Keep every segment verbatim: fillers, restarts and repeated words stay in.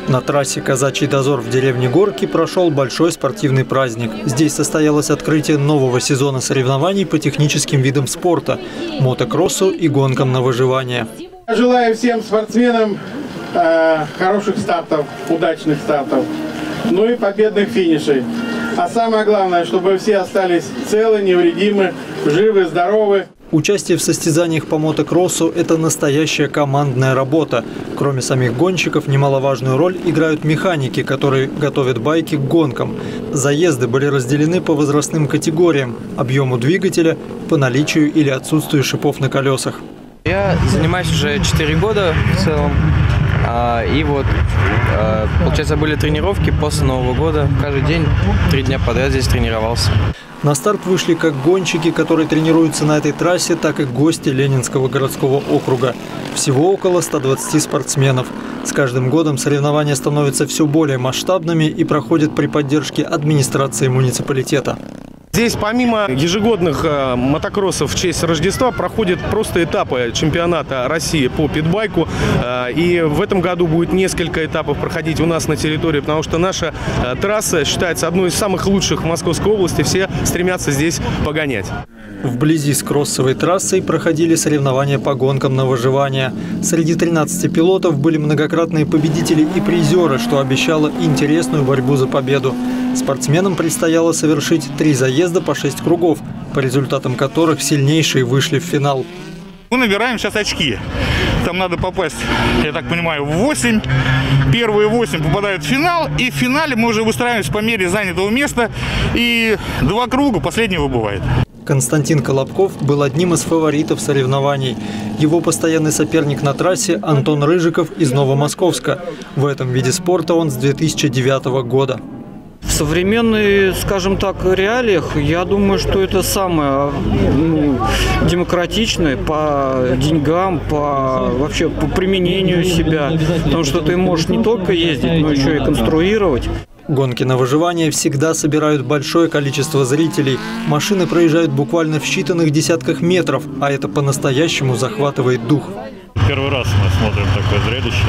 На трассе «Казачий дозор» в деревне Горки прошел большой спортивный праздник. Здесь состоялось открытие нового сезона соревнований по техническим видам спорта – мотокроссу и гонкам на выживание. Желаю всем спортсменам э, хороших стартов, удачных стартов, ну и победных финишей. А самое главное, чтобы все остались целы, невредимы, живы, здоровы. Участие в состязаниях по мотокроссу – это настоящая командная работа. Кроме самих гонщиков, немаловажную роль играют механики, которые готовят байки к гонкам. Заезды были разделены по возрастным категориям – объему двигателя, по наличию или отсутствию шипов на колесах. Я занимаюсь уже четыре года в целом. И вот, получается, были тренировки после Нового года. Каждый день, три дня подряд здесь тренировался. На старт вышли как гонщики, которые тренируются на этой трассе, так и гости Ленинского городского округа. Всего около ста двадцати спортсменов. С каждым годом соревнования становятся все более масштабными и проходят при поддержке администрации муниципалитета. Здесь помимо ежегодных э, мотокроссов в честь Рождества проходят просто этапы чемпионата России по питбайку. Э, и в этом году будет несколько этапов проходить у нас на территории, потому что наша э, трасса считается одной из самых лучших в Московской области. Все стремятся здесь погонять. Вблизи с кроссовой трассой проходили соревнования по гонкам на выживание. Среди тринадцати пилотов были многократные победители и призеры, что обещало интересную борьбу за победу. Спортсменам предстояло совершить три заезда по шесть кругов, по результатам которых сильнейшие вышли в финал. Мы набираем сейчас очки. Там надо попасть, я так понимаю, в восемь. Первые восемь попадают в финал. И в финале мы уже выстраиваемся по мере занятого места. И два круга, последний выбывает. Константин Колобков был одним из фаворитов соревнований. Его постоянный соперник на трассе – Антон Рыжиков из Новомосковска. В этом виде спорта он с две тысячи девятого года. В современных, скажем так, реалиях, я думаю, что это самое ну, демократичное по деньгам, по вообще по применению себя. Потому что ты можешь не только ездить, но еще и конструировать. Гонки на выживание всегда собирают большое количество зрителей. Машины проезжают буквально в считанных десятках метров, а это по-настоящему захватывает дух. Первый раз мы смотрим такое зрелище.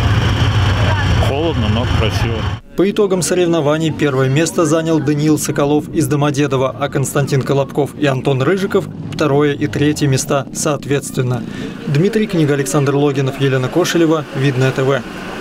Холодно, но красиво. По итогам соревнований первое место занял Даниил Соколов из Домодедово, а Константин Колобков и Антон Рыжиков – второе и третье места соответственно. Дмитрий Книга, Александр Логинов, Елена Кошелева, Видное ТВ.